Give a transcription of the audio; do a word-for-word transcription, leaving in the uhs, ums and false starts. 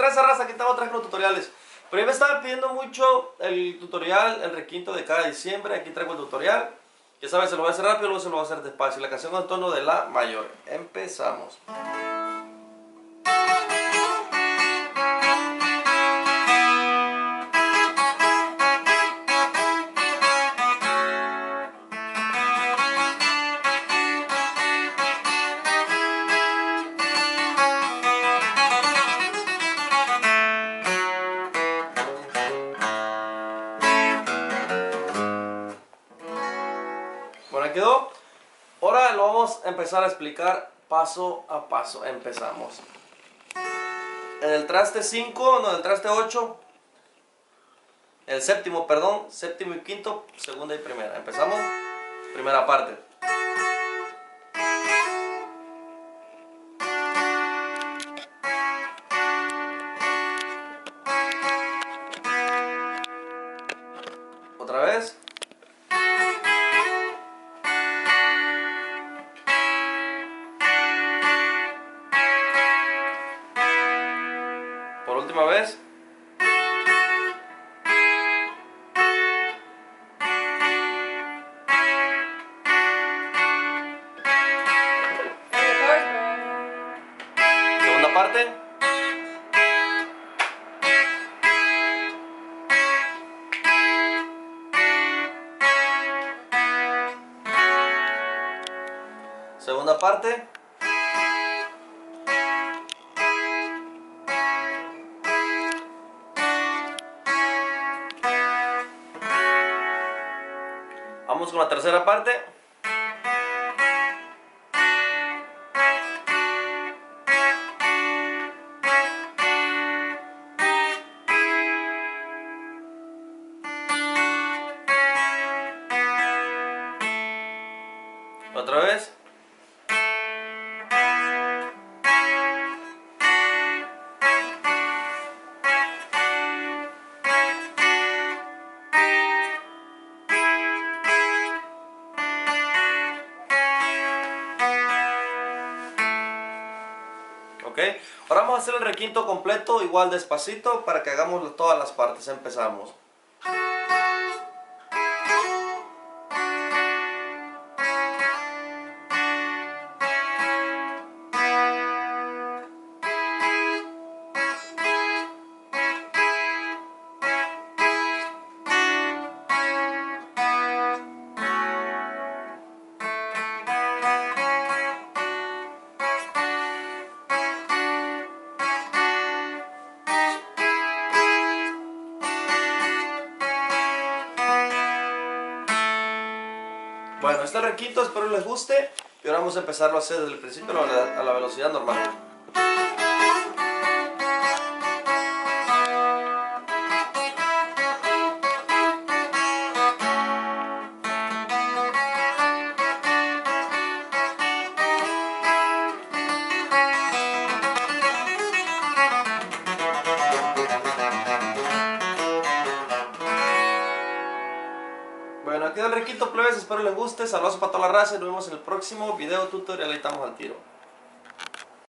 tranza, raza, aquí estamos trayendo tutoriales. Pero ya me estaban pidiendo mucho el tutorial, el requinto de cada diciembre. Aquí traigo el tutorial. Ya saben, se lo voy a hacer rápido, luego se lo voy a hacer despacio. La canción con tono de la mayor. Empezamos. Bueno, ahí quedó. Ahora lo vamos a empezar a explicar paso a paso. Empezamos. En el traste cinco, no, en el traste ocho. El séptimo, perdón. Séptimo y quinto, segunda y primera. Empezamos. Primera parte. Otra vez. Por última vez. Segunda parte. Segunda parte. Vamos con la tercera parte. Otra vez. Ok, ahora vamos a hacer el requinto completo, igual despacito, para que hagamos todas las partes. Empezamos. Bueno, este requinto espero les guste y ahora vamos a empezarlo a hacer desde el principio a la, a la velocidad normal. Bueno, aquí el requinto plebes, espero les guste. Saludos para toda la raza y nos vemos en el próximo video tutorial. Ahí estamos al tiro.